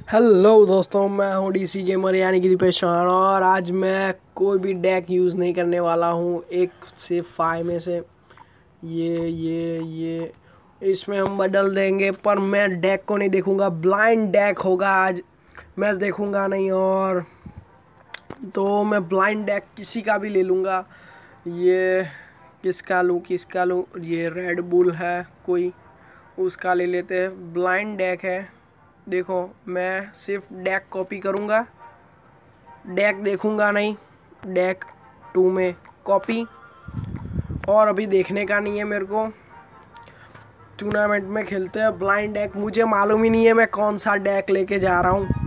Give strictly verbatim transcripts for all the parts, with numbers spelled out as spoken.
Hello दोस्तों, मैं हूँ डीसी गेमर यानी कि दीपेश चौहान। और आज मैं कोई भी डेक यूज़ नहीं करने वाला हूँ। एक से फाइव में से ये ये ये इसमें हम बदल देंगे, पर मैं डेक को नहीं देखूँगा। ब्लाइंड डेक होगा आज, मैं देखूँगा नहीं। और तो मैं ब्लाइंड डेक किसी का भी ले लूँगा। ये किसका लूँ किसका लूँ ये रेड बुल है कोई, उसका ले लेते हैं। ब्लाइंड डेक है। देखो, मैं सिर्फ डेक कॉपी करूँगा, डेक देखूँगा नहीं। डेक टू में कॉपी, और अभी देखने का नहीं है मेरे को। टूर्नामेंट में खेलते हैं ब्लाइंड डेक। मुझे मालूम ही नहीं है मैं कौन सा डेक लेके जा रहा हूँ।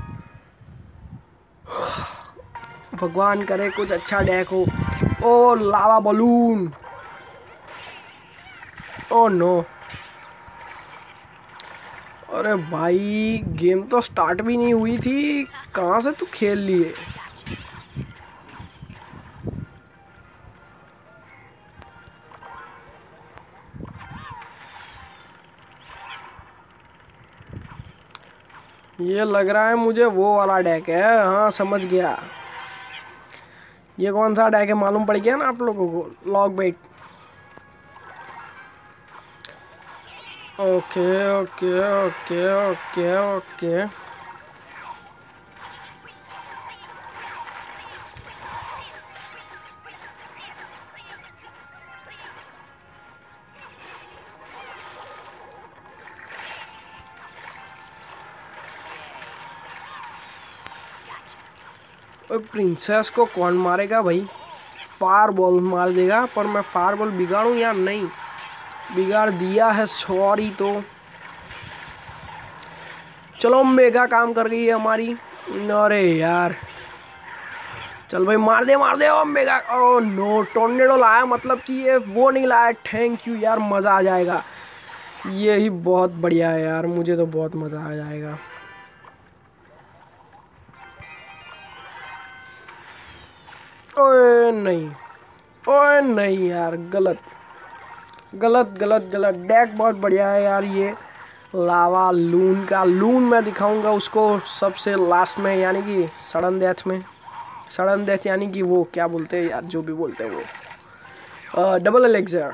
भगवान करे कुछ अच्छा डेक हो। Oh lava balloon, oh no. अरे भाई, गेम तो स्टार्ट भी नहीं हुई थी, कहाँ से तू खेल लिए? ये लग रहा है मुझे वो वाला डेक है। हाँ, समझ गया। ये कौन सा डेक है मालूम पड़ गया ना आप लोगों को। Log bait. Okay okay okay okay okay princess को कौन मारेगा भाई? फायर बॉल मार देगा, पर मैं फायर बॉल बिगाड़ूं या नहीं? बिगाड़ दिया है, सॉरी। तो चलो, मेगा काम कर गई है हमारी। अरे यार, चल भाई, मार दे मार दे। Oh mega, oh no, tornado लाया, मतलब कि ये वो नहीं लाया। थैंक यू यार, मज़ा आ जाएगा। ये ही बहुत बढ़िया है यार, मुझे तो बहुत मज़ा आ जाएगा। ओए नहीं, ओए नहीं यार, गलत गलत गलत गलत। डेक बहुत बढ़िया है यार। ये लावा लून का लून मैं दिखाऊंगा उसको सबसे लास्ट में, यानी कि सडन डेथ में। सडन डेथ यानी कि वो क्या बोलते हैं यार, जो भी बोलते हैं वो, डबल एलेक्सर।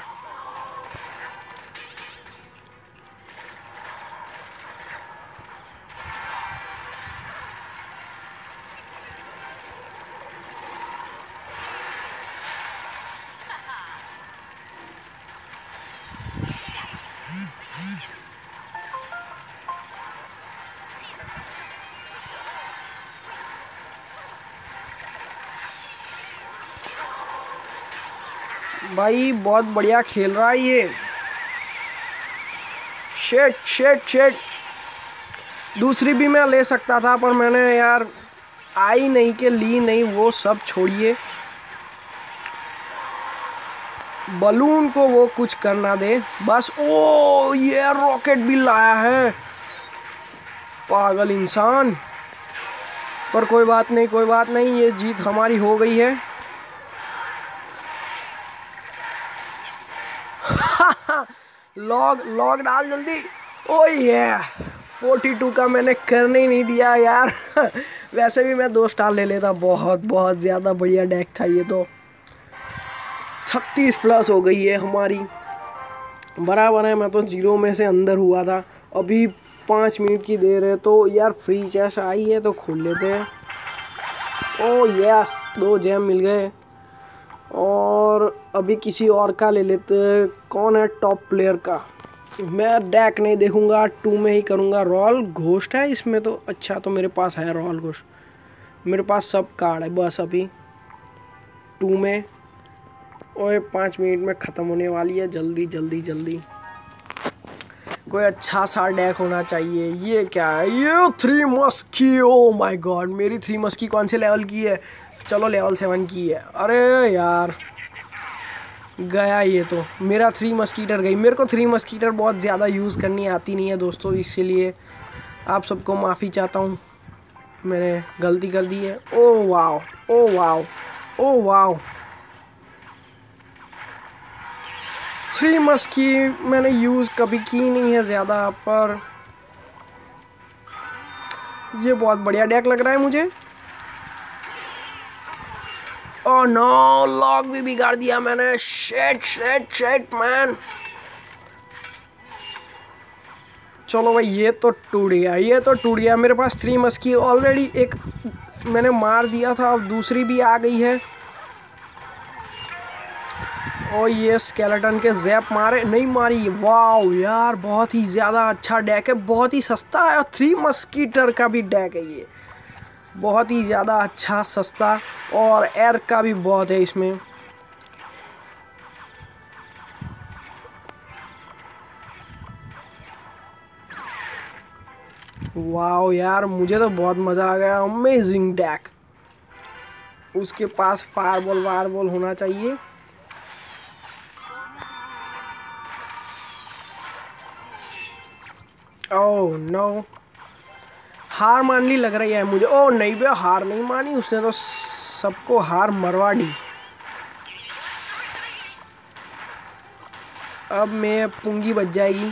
भाई बहुत बढ़िया खेल रहा है ये। शेट शेट शेट। दूसरी भी मैं ले सकता था, पर मैंने यार आई नहीं के ली नहीं, वो सब छोड़िए। बलून को वो कुछ करना दे बस। ओ ये रॉकेट भी लाया है, पागल इंसान। पर कोई बात नहीं, कोई बात नहीं, ये जीत हमारी हो गई है। लॉग लॉग डाल जल्दी। ओ ये फोर्टी टू का मैंने करने ही नहीं दिया यार। वैसे भी मैं दो स्टार ले लेता। बहुत बहुत ज़्यादा बढ़िया डेक था ये तो। छत्तीस प्लस हो गई है हमारी, बराबर है। मैं तो जीरो में से अंदर हुआ था। अभी पाँच मिनट की देर है, तो यार फ्री चेस्ट आई है तो खोल लेते हैं। ओ यस, दो जेम मिल गए। और अभी किसी और का ले लेते हैं। कौन है टॉप प्लेयर का? मैं डेक नहीं देखूंगा, टू में ही करूंगा। रॉयल घोस्ट है इसमें तो। अच्छा, तो मेरे पास है रॉयल घोस्ट, मेरे पास सब कार्ड है। बस अभी टू में, ओए पाँच मिनट में ख़त्म होने वाली है। जल्दी जल्दी जल्दी, कोई अच्छा सा डेक होना चाहिए। ये क्या है? ये three musky. Oh my god, मेरी थ्री मस्की कौन से लेवल की है? चलो लेवल सेवन की है। अरे यार, गया ये तो। मेरा थ्री मस्कीटर गई। मेरे को थ्री मस्कीटर बहुत ज़्यादा यूज़ करनी आती नहीं है दोस्तों, इसीलिए आप सबको माफ़ी चाहता हूँ, मैंने गलती कर दी है। Oh wow, oh wow, oh wow. Three musky मैंने यूज़ कभी की नहीं है ज़्यादा, पर ये बहुत बढ़िया डेक लग रहा है मुझे। ओह नो, लॉक भी बिगाड़ दिया मैंने। Shit shit shit man. चलो भाई, ये तो टूट गया, ये तो टूट गया। मेरे पास थ्री मस्की ऑलरेडी एक मैंने मार दिया था, अब दूसरी भी आ गई है। और ये स्केलेटन के जैप मारे, नहीं मारी। वाह यार, बहुत ही ज़्यादा अच्छा डेक है, बहुत ही सस्ता है। और थ्री मस्कीटर का भी डेक है ये, बहुत ही ज़्यादा अच्छा सस्ता। और एयर का भी बहुत है इसमें। वाह यार, मुझे तो बहुत मज़ा आ गया। Amazing deck. उसके पास फायरबॉल वायरबॉल होना चाहिए। ओह नो, हार माननी लग रही है मुझे। ओह नहीं बे, हार नहीं मानी उसने तो सबको हार मरवा दी। अब मैं पुंगी बच जाएगी।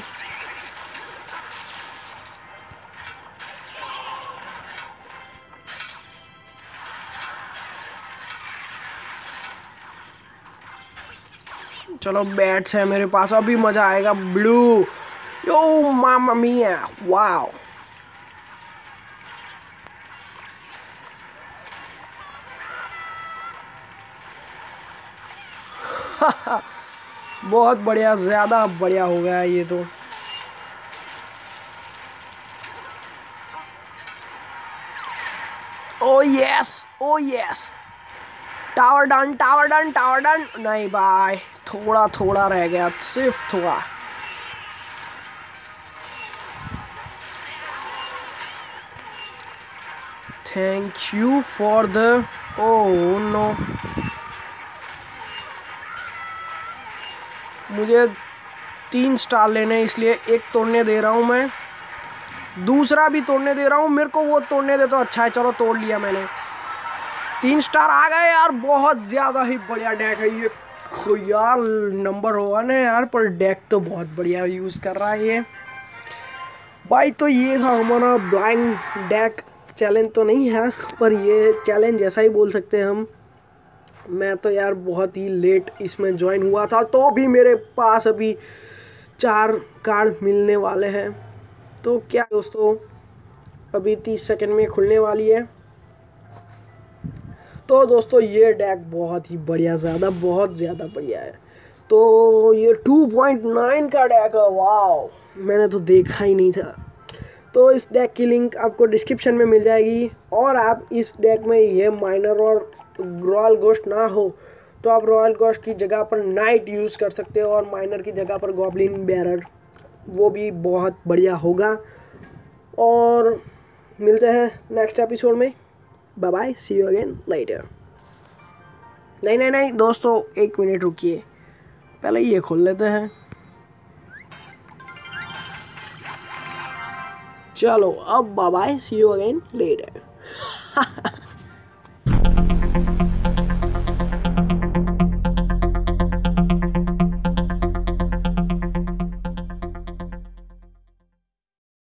चलो बैट्स है मेरे पास, अभी मजा आएगा। Blue, yo mama mia, wow. बहुत बढ़िया, ज़्यादा बढ़िया हो गया ये तो। Oh yes, oh yes. Tower done, tower done, tower done. नहीं भाई, थोड़ा थोड़ा रह गया, सिर्फ थोड़ा। Thank you for the, oh no, मुझे तीन स्टार लेने, इसलिए एक तोड़ने दे रहा हूँ मैं, दूसरा भी तोड़ने दे रहा हूँ। मेरे को वो तोड़ने दे तो अच्छा है। चलो तोड़ लिया मैंने, तीन स्टार आ गए यार। बहुत ज़्यादा ही बढ़िया डेक है ये यार। नंबर होगा ना यार, पर डेक तो बहुत बढ़िया यूज़ कर रहा है ये भाई। तो ये था हमारा ब्लाइंड डेक चैलेंज। तो नहीं है, पर ये चैलेंज जैसा ही बोल सकते हैं हम। मैं तो यार बहुत ही लेट इसमें ज्वाइन हुआ था, तो भी मेरे पास अभी चार कार्ड मिलने वाले हैं। तो क्या दोस्तों, अभी तीस सेकंड में खुलने वाली है। तो दोस्तों ये डेक बहुत ही बढ़िया, ज़्यादा बहुत ज़्यादा बढ़िया है। तो ये टू पॉइंट नाइन का डेक है, वाह, मैंने तो देखा ही नहीं था। तो इस डेक की लिंक आपको डिस्क्रिप्शन में मिल जाएगी। और आप इस डेक में ये माइनर और रॉयल गोस्ट ना हो तो आप रॉयल गोस्ट की जगह पर नाइट यूज़ कर सकते हो, और माइनर की जगह पर गॉब्लिन बेरर, वो भी बहुत बढ़िया होगा। और मिलते हैं नेक्स्ट एपिसोड में। Bye bye, see you again later. नहीं नहीं नहीं दोस्तों, एक मिनट रुकिए, पहले ये खोल लेते हैं। चलो अब bye bye, see you again letter.